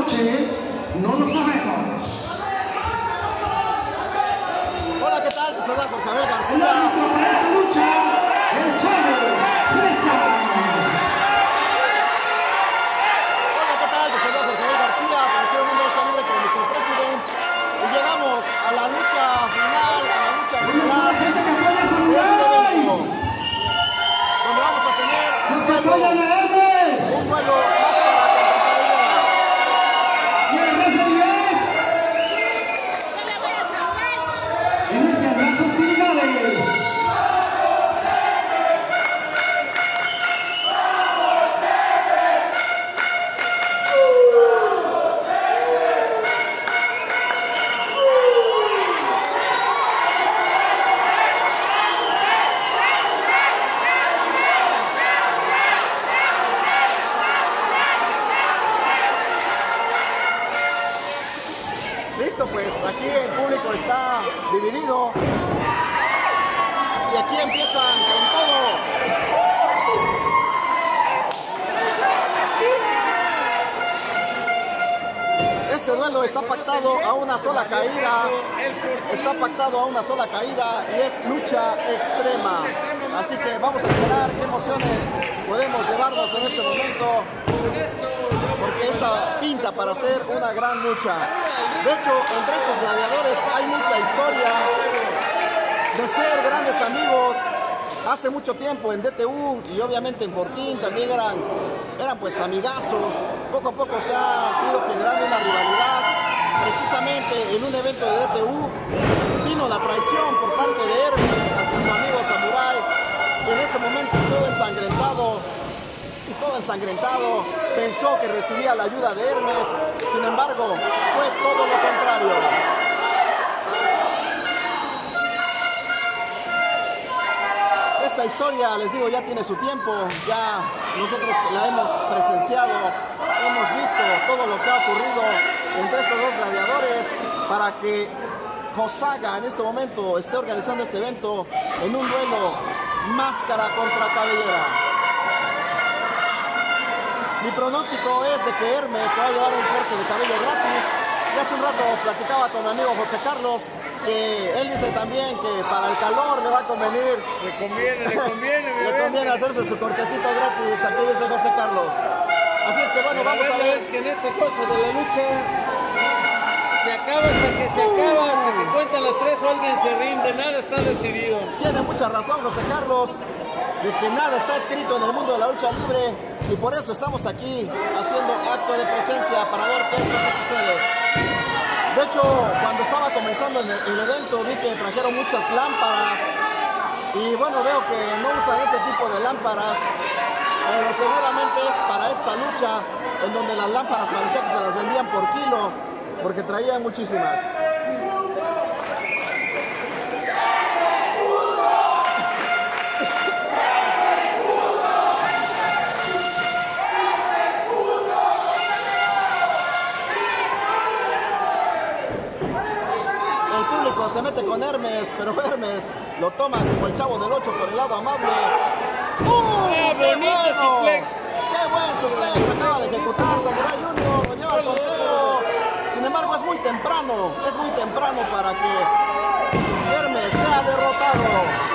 noche? No lo sabemos. Hola, ¿qué tal? Te saluda Jorge Abel El García. árbitro para esta lucha, el Chavo Fresa. Hola, ¿qué tal? Te saluda Jorge Abel García, apareció en un lucha libre con nuestro presidente. Y llegamos a la lucha final, a la lucha ¿Dónde está la estelar gente que apoya a de este Samurai? evento, donde vamos a tener Los que apoyan a Hermes. un duelo máscara contra cabellera. Y el referee es... Inician las hostilidades. Listo, pues aquí el público está dividido y aquí empiezan con todo. Este duelo está pactado a una sola caída, está pactado a una sola caída y es lucha extrema. Así que vamos a esperar qué emociones podemos llevarnos en este momento, porque esta pinta para ser una gran lucha. De hecho, entre estos gladiadores hay mucha historia de ser grandes amigos. Hace mucho tiempo en DTU y obviamente en Fortín también eran pues amigazos. Poco a poco se ha ido generando una rivalidad. Precisamente en un evento de DTU vino la traición por parte de Hermes hacia su amigo Samurai, que en ese momento todo ensangrentado, pensó que recibía la ayuda de Hermes. Sin embargo, fue todo lo contrario. Esta historia, les digo, ya tiene su tiempo, ya nosotros la hemos presenciado, hemos visto todo lo que ha ocurrido entre estos dos gladiadores para que Josaga en este momento esté organizando este evento en un duelo máscara contra cabellera. Mi pronóstico es de que Hermes se va a llevar un corte de cabello gratis. Ya hace un rato platicaba con mi amigo José Carlos, que él dice también que para el calor le va a convenir. Le conviene. Le conviene hacerse su cortecito gratis, aquí dice José Carlos. Así es que bueno, vamos a ver. Es que en esta cosa de la lucha se acaba hasta que se acaba, hasta que cuentan las tres o alguien se rinde, nada está decidido. Tiene mucha razón José Carlos, de que nada está escrito en el mundo de la lucha libre y por eso estamos aquí haciendo acto de presencia para ver qué es lo que sucede. De hecho, cuando estaba comenzando el evento vi que trajeron muchas lámparas y bueno, veo que no usan ese tipo de lámparas, pero seguramente es para esta lucha en donde las lámparas parecía que se las vendían por kilo porque traían muchísimas. Se mete con Hermes, pero Hermes lo toma como el Chavo del 8 por el lado amable. ¡Qué bueno! suplex! ¡Qué buen suplex! Acaba de ejecutar Samurai Junior, lo lleva al conteo. Sin embargo, es muy temprano para que Hermes sea derrotado.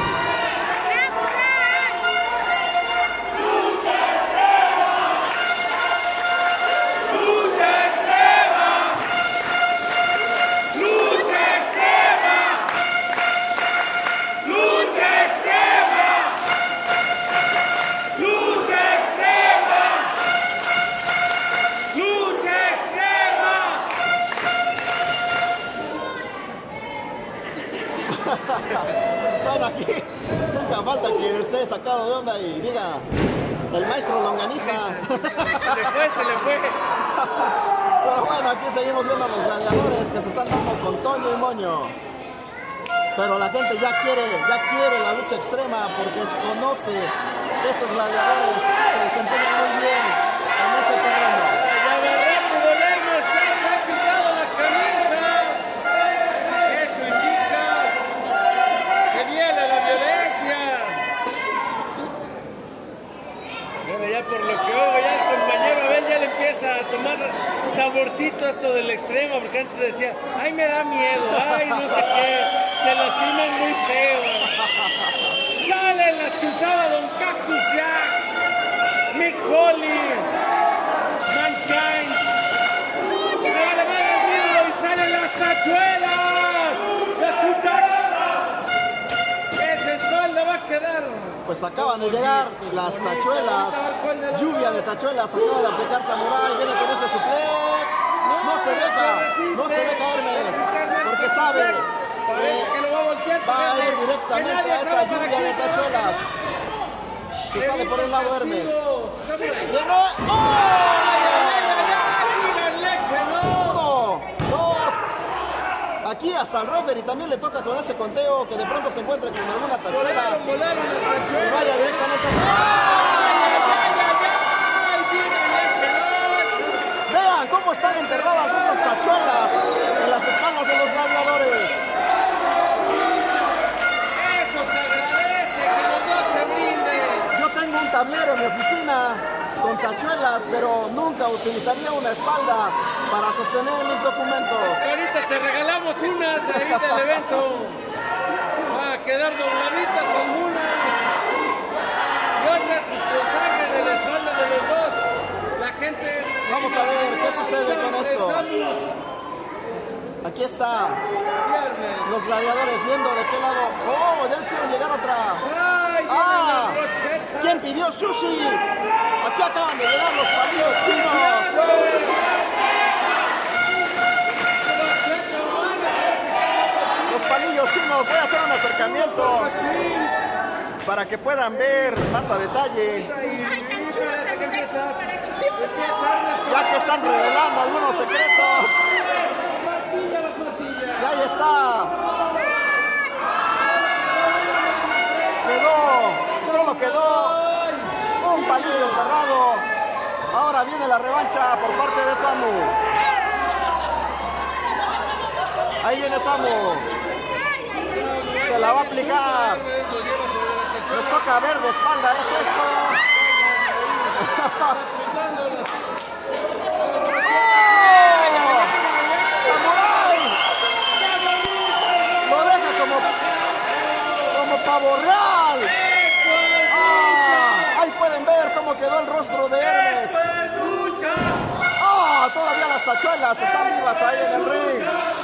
Bueno, aquí nunca falta quien esté sacado de onda y diga, el maestro Longaniza. Se le fue. Pero bueno, aquí seguimos viendo a los gladiadores que se están dando con Toño y Moño. Pero la gente ya quiere la lucha extrema porque conoce que estos gladiadores se desempeñan muy bien en ese terreno. Se ha quitado la camisa. Eso indica que viene la violencia. Bueno, ya por lo que oigo, ya el compañero Abel ya le empieza empieza a tomar saborcito esto del extremo, porque antes decía, ay, me da miedo, ay, no sé qué, se lastiman muy feo. Sale la chuzada Don Cactus Jack, Mick Foley, Mankind, y salen las tachuelas, las Tutacs. Esa espalda va a quedar. Pues acaban de llegar las tachuelas, lluvia de tachuelas, acaba de aplicar Samurai, viene con ese suplex, no se deja Hermes, porque sabe que va a ir directamente a esa lluvia de tachuelas. Se sale por el lado Hermes. Viene. ¡Oh! 1, 2. Aquí hasta el referee también le toca con ese conteo, que de pronto se encuentre con alguna tachuela y vaya directamente a su... Vean cómo están enterradas esas tachuelas en las espaldas de los gladiadores. Eso se agradece, que los dos se brinden. Yo tengo un tablero en mi oficina con tachuelas, pero nunca utilizaría una espalda para sostener mis documentos. Ahorita te regalamos unas de ahí del evento. Va a quedar dobladitas algunas. Y otras pues con sangre de la espalda de los dos. La gente... Vamos a ver qué sucede con esto. Aquí está los gladiadores viendo de qué lado. ¡Oh! Ya hicieron llegar otra. ¡Ah! ¿Quién pidió sushi? Aquí acaban de llegar los palillos chinos. Los palillos chinos. Voy a hacer un acercamiento para que puedan ver más a detalle. Ya que están revelando algunos secretos. Y ahí está. Solo quedó un palillo enterrado. Ahora viene la revancha por parte de Samu. Ahí viene Samu. Se la va a aplicar. Nos toca ver de espalda, ¿es esto? ¡Pavo real! ¡Ah! Ahí pueden ver cómo quedó el rostro de Hermes. ¡Ah! Todavía las tachuelas están vivas ahí en el ring.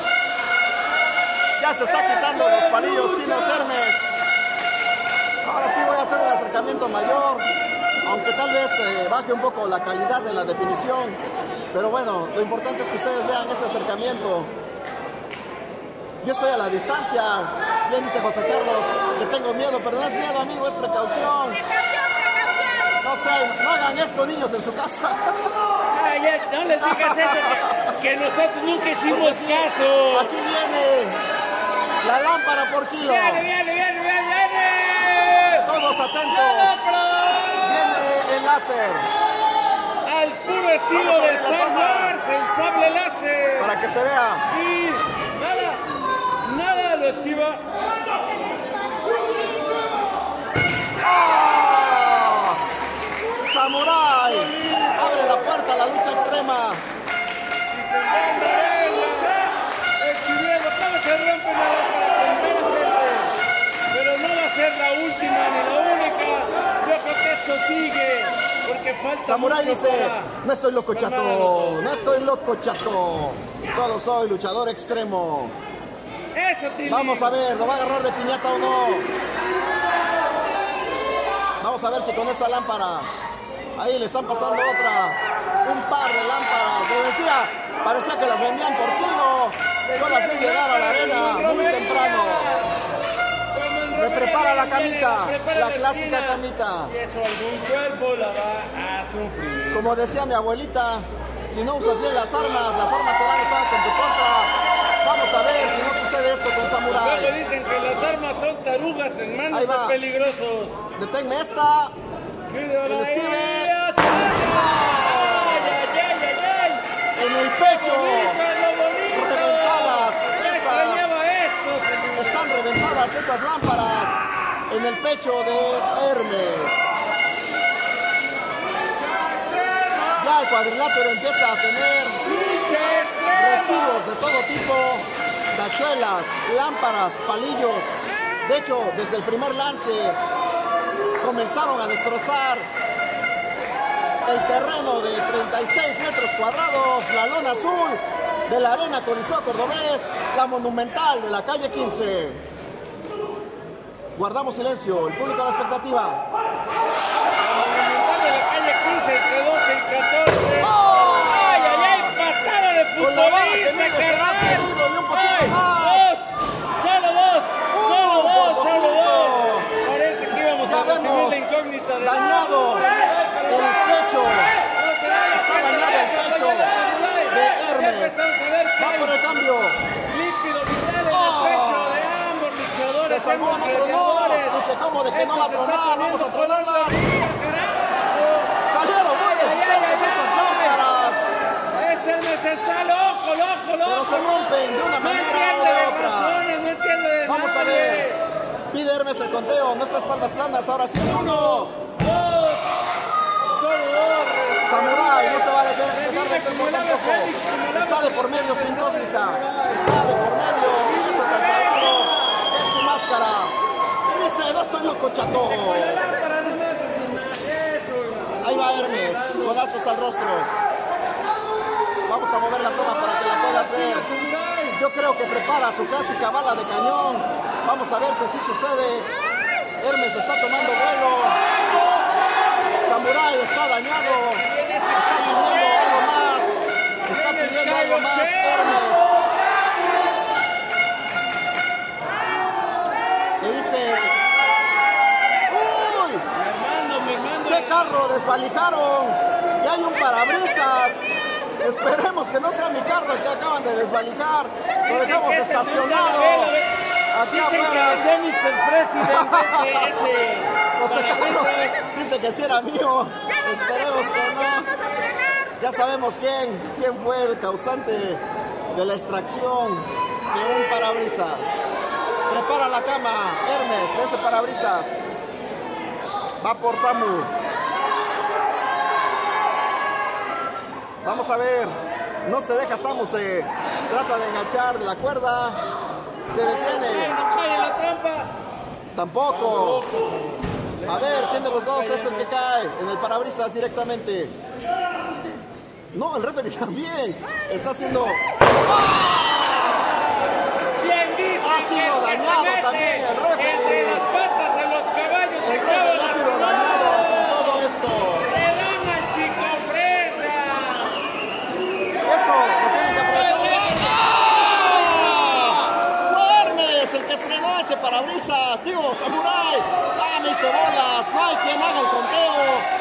Ya se está quitando los palillos chinos Hermes. Ahora sí voy a hacer un acercamiento mayor, aunque tal vez baje un poco la calidad de la definición. Pero bueno, lo importante es que ustedes vean ese acercamiento. Yo estoy a la distancia. Bien dice José Carlos que tengo miedo, pero no es miedo, amigo, es precaución. No sé, no hagan esto, niños, en su casa. No les digas eso, que nosotros nunca hicimos caso. Aquí viene la lámpara por kilo. Viene. Todos atentos. Viene el láser. Al puro estilo de Star Wars, el sable láser. Para que se vea. Y nada lo esquiva. ¡Ah! Samurai abre la puerta a la lucha extrema. Y se manda exhibiendo cómo se rompe una lámpara, pero no va a ser la última ni la única. Yo creo que esto sigue, porque falta. Samurai mucho dice, para... no estoy loco, chato, no estoy loco, chato, solo soy luchador extremo. Eso, Tilly. Vamos a ver, ¿lo va a agarrar de piñata o no? Vamos a ver si con esa lámpara. Ahí le están pasando otra. Un par de lámparas. Les decía, parecía que las vendían por kilo. Yo las vi llegar a la arena muy temprano. Me prepara la camita, la clásica camita. Y eso algún cuerpo la va a sufrir. Como decía mi abuelita, si no usas bien las armas serán usadas en tu contra. Vamos a ver si no sucede esto con Samurai. Luego dicen que las armas son tarugas en manos de peligrosos. Deténme esta. El esquive. En el pecho. Reventadas esas. Están reventadas esas lámparas en el pecho de Hermes. Ya el cuadrilátero empieza a tener residuos de todo tipo, tachuelas, lámparas, palillos. De hecho, desde el primer lance comenzaron a destrozar el terreno de 36 metros cuadrados, la lona azul de la Arena Coliseo Cordobés, la monumental de la calle 15. Guardamos silencio, el público a la expectativa. De la calle 15 entre 12 y 14. ¡Oh! ¡Ay, ay, ay! ¡Patada de futbolista, carnal! Y un poquito ¡Ay! más. ¡Solo dos! Parece que íbamos Ya a recibir vemos la incógnita de... dañado el pecho. Está dañado el pecho de Hermes. Va por el cambio. Líquido vital en el pecho de ambos luchadores. Se salvó, no tronó. Dice cómo de que no va a tronar. Vamos a tronarlas. Salieron muy resistentes esas lámparas. Hermes está loco. Pero se rompen de una manera o de otra. No entiende de Vamos a nadie. ver. Pide Hermes el conteo. No está espaldas planas. Ahora sí. 1. Solo dos. Samurai no se va a dejar meter por tampoco. Está de por medio su incógnita. Está de por medio eso tan sagrado. Es su máscara. Y dice, no estoy loco, chato. Ahí va Hermes. Codazos al rostro. Vamos a mover la toma para que la puedas ver. Yo creo que prepara su clásica bala de cañón. Vamos a ver si así sucede. Hermes está tomando vuelo. Samurai está dañado. Está pidiendo algo más. Está pidiendo algo más Hermes. Le dice... ¡Uy! ¿Qué carro desvalijaron? Ya hay un parabrisas. Esperemos que no sea mi carro el que acaban de desvalijar. Lo dejamos estacionado aquí afuera. José Carlos dice que sí era mío. Esperemos que no. Ya sabemos quién fue el causante de la extracción de un parabrisas. Prepara la cama, Hermes, de ese parabrisas. Va por Samu. Vamos a ver. No se deja Samu, se trata de enganchar de la cuerda. Se detiene. No cae en la trampa. Tampoco. A ver, ¿quién de los dos es el que cae en el parabrisas directamente? No, el referee también. Está haciendo... Bien dice. Ha sido dañado también el referee. Entre las patas de los caballos El se clava referee la ha sido dañado con todo esto. Le dan al chico fresa. Eso, lo tienen que aprovechar. ¡Fue Hermes el que estrenó ese parabrisas! Digo, Samurai. ¡Ah, me hice bolas! No hay quien haga el conteo.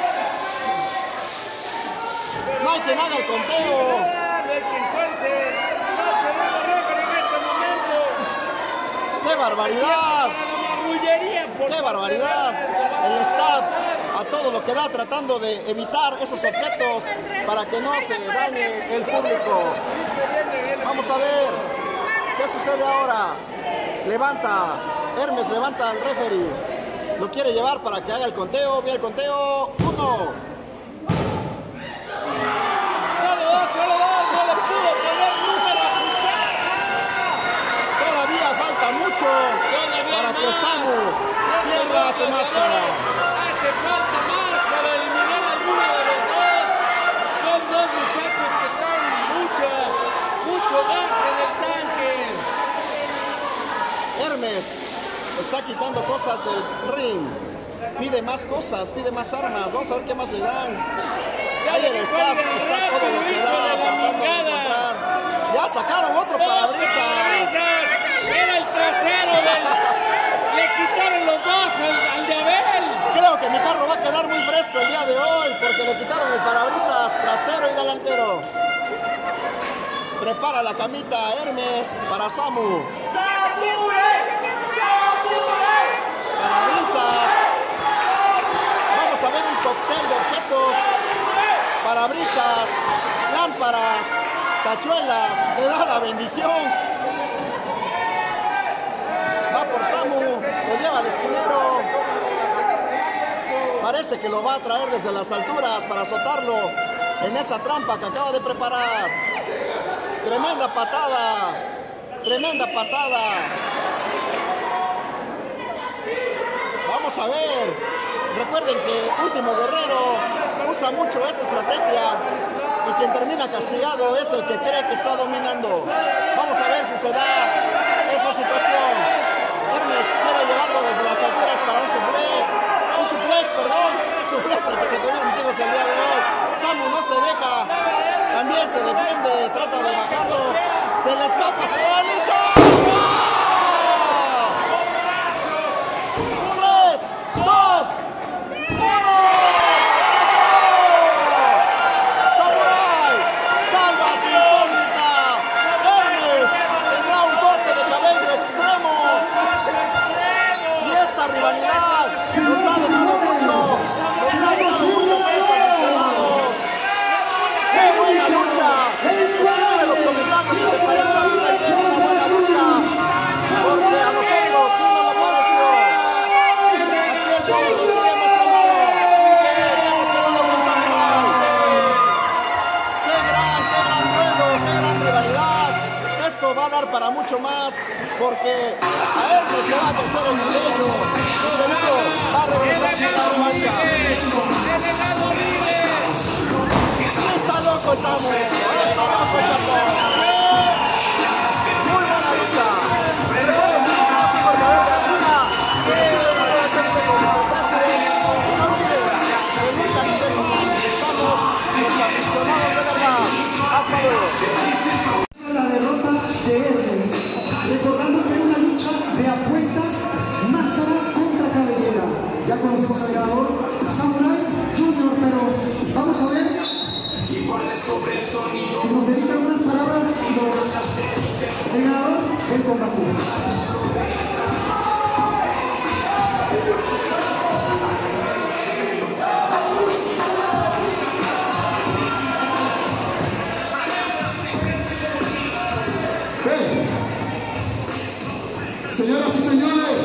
No hay quien haga el conteo. No hay quien cuente. No tenemos récord en este momento. ¡Qué barbaridad! ¡Qué barbaridad! El staff a todo lo que da tratando de evitar esos objetos para que no se dañe el público. Vamos a ver qué sucede ahora. Levanta, Hermes levanta al referee. Lo quiere llevar para que haga el conteo. Ve el conteo. 1. Solo dos, no le pudo poner número ajustado. Todavía falta mucho para que Samu pierda su máscara. Hace falta más para eliminar a alguno de los dos. Son dos muchachos que traen mucho gas en el tanque. Hermes está quitando cosas del ring. Pide más cosas, pide más armas. Vamos a ver qué más le dan. Ahí el staff está todo lo que da, tratando de encontrar. Ya sacaron otro parabrisas. Era el trasero del... Le quitaron los dos al de Abel. Creo que mi carro va a quedar muy fresco el día de hoy porque le quitaron el parabrisas trasero y delantero. Prepara la camita Hermes para Samu. Parabrisas. Vamos a ver un cóctel de objetos. Parabrisas, lámparas, tachuelas. Le da la bendición. Va por Samu. Lo lleva al esquinero. Parece que lo va a traer desde las alturas para azotarlo. en esa trampa que acaba de preparar. Tremenda patada. Tremenda patada. Vamos a ver. Recuerden que Último Guerrero usa mucho esa estrategia y quien termina castigado es el que cree que está dominando. Vamos a ver si se da esa situación. Hermes quiere llevarlo desde las alturas para un suplex, suplex el que se comió mis hijos el día de hoy. Samu no se deja, también se defiende, trata de bajarlo, se le escapa, se da lisa. 3, 2, 1. Samurai salva su incógnita. Hermes tendrá un corte de cabello extremo. Y esta rivalidad nos ha dejado mucho más aficionados. ¡Qué buena lucha! Escribe en los comentarios si te parece a mí que es una buena lucha, porque a nosotros sí nos lo pareció. Aquí el show lo tenemos tomado. Queríamos hacerlo con Samurai. ¡Qué gran juego! ¡Qué gran rivalidad! Esto va a dar para mucho más, porque a Hermes le va a crecer el cabello y seguro va a regresar con la revancha. ¡Está loco, Samu! ¡Está loco, Chaco! Muy buena lucha. Recuerden que así por favor de Arjuna se refiere a la gente con el presidente. No olviden que lucha libre como estamos los aficionados de verdad. Hasta luego. La derrota de Hermes, recordando que era una lucha de apuestas, máscara contra cabellera. Ya conocemos al ganador, Samurai Junior, pero vamos a ver que nos dedican unas palabras el ganador del combate. Señoras y señores,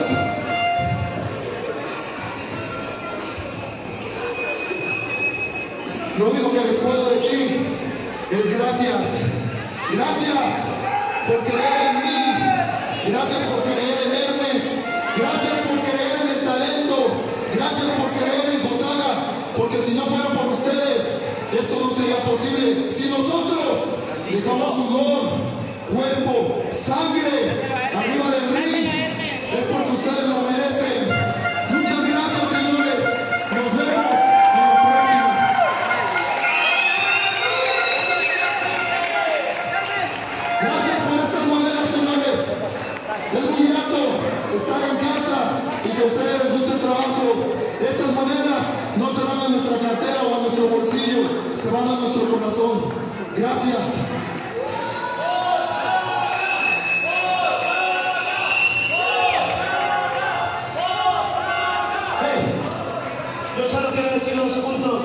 lo único que les puedo decir es gracias. Gracias por creer en mí. Gracias por creer en Hermes. Gracias por creer en el talento. Gracias por creer en Josaga. Porque si no fuera por ustedes, esto no sería posible. Si nosotros dejamos sudor, cuerpo, sangre arriba del ring, es porque ustedes lo merecen. Muchas gracias, señores. Nos vemos en la próxima. Gracias por estas monedas, señores. Es muy grato estar en casa y que a ustedes les guste el trabajo. Estas monedas no se van a nuestra cartera o a nuestro bolsillo, se van a nuestro corazón. Gracias. Yo solo quiero decir unos puntos.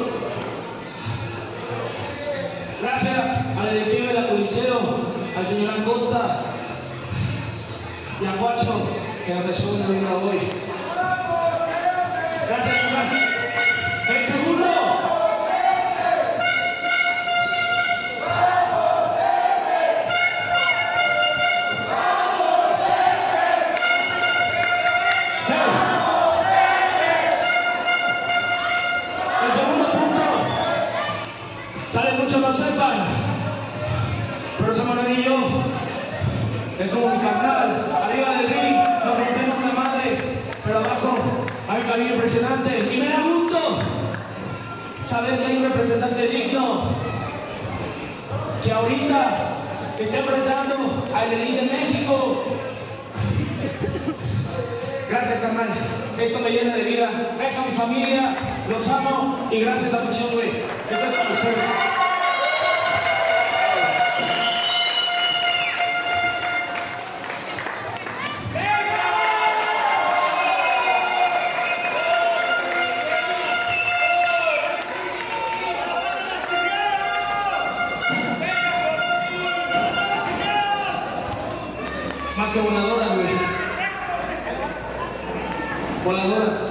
Gracias a la directiva de la Coliseo, al señor Acosta y a Guacho, que nos echó una vida hoy. Gracias, señor. El segundo. Tal vez muchos no sepan, pero ese morenillo es como mi carnal. Arriba del ring nos rompemos la madre, pero abajo hay un cariño impresionante. Y me da gusto saber que hay un representante digno que ahorita está enfrentando al Elite de México. Gracias, carnal. Esto me llena de vida. Gracias a mi familia, los amo y gracias a Misión, güey. Esto es para ustedes. Más que voladoras, güey. Voladoras.